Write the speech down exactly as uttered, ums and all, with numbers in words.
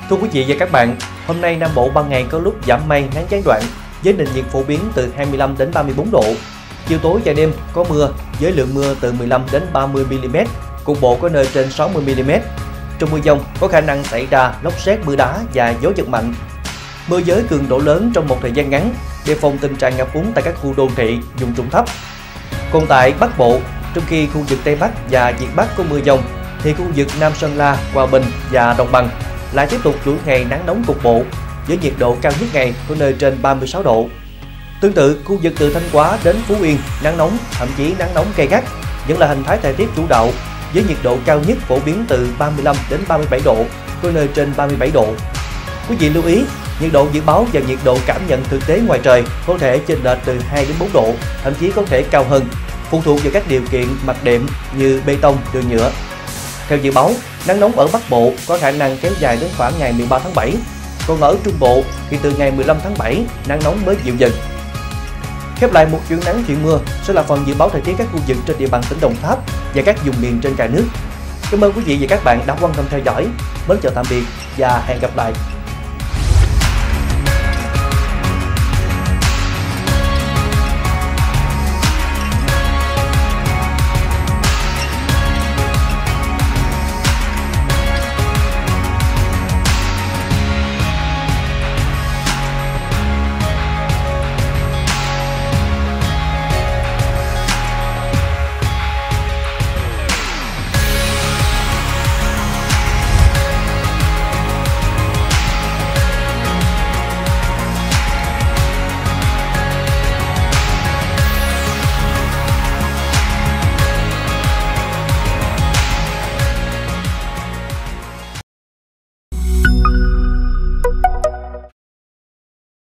Thưa quý vị và các bạn, hôm nay Nam Bộ ban ngày có lúc giảm mây, nắng gián đoạn với nền nhiệt phổ biến từ hai mươi lăm đến ba mươi tư độ. Chiều tối và đêm có mưa với lượng mưa từ mười lăm đến ba mươi mi-li-mét, cục bộ có nơi trên sáu mươi mi-li-mét. Trong mưa dông có khả năng xảy ra lốc sét, mưa đá và gió giật mạnh. Mưa với cường độ lớn trong một thời gian ngắn, đề phòng tình trạng ngập úng tại các khu đô thị, vùng trũng thấp. Còn tại Bắc Bộ, trong khi khu vực Tây Bắc và Việt Bắc có mưa dông, thì khu vực Nam Sơn La, Hòa Bình và Đồng Bằng lại tiếp tục chuỗi ngày nắng nóng cục bộ với nhiệt độ cao nhất ngày có nơi trên ba mươi sáu độ. Tương tự, khu vực từ Thanh Hóa đến Phú Yên nắng nóng, thậm chí nắng nóng gay gắt vẫn là hình thái thời tiết chủ đạo với nhiệt độ cao nhất phổ biến từ ba mươi lăm đến ba mươi bảy độ, có nơi trên ba mươi bảy độ. Quý vị lưu ý, nhiệt độ dự báo và nhiệt độ cảm nhận thực tế ngoài trời có thể chênh lệch từ hai đến bốn độ, thậm chí có thể cao hơn, phụ thuộc vào các điều kiện mặt đệm như bê tông, đường nhựa. Theo dự báo, nắng nóng ở Bắc Bộ có khả năng kéo dài đến khoảng ngày mười ba tháng bảy, còn ở Trung Bộ thì từ ngày mười lăm tháng bảy nắng nóng mới dịu dần. Khép lại một chuyến nắng chuyện mưa sẽ là phần dự báo thời tiết các khu vực trên địa bàn tỉnh Đồng Tháp và các vùng miền trên cả nước. Cảm ơn quý vị và các bạn đã quan tâm theo dõi. Mến chào tạm biệt và hẹn gặp lại.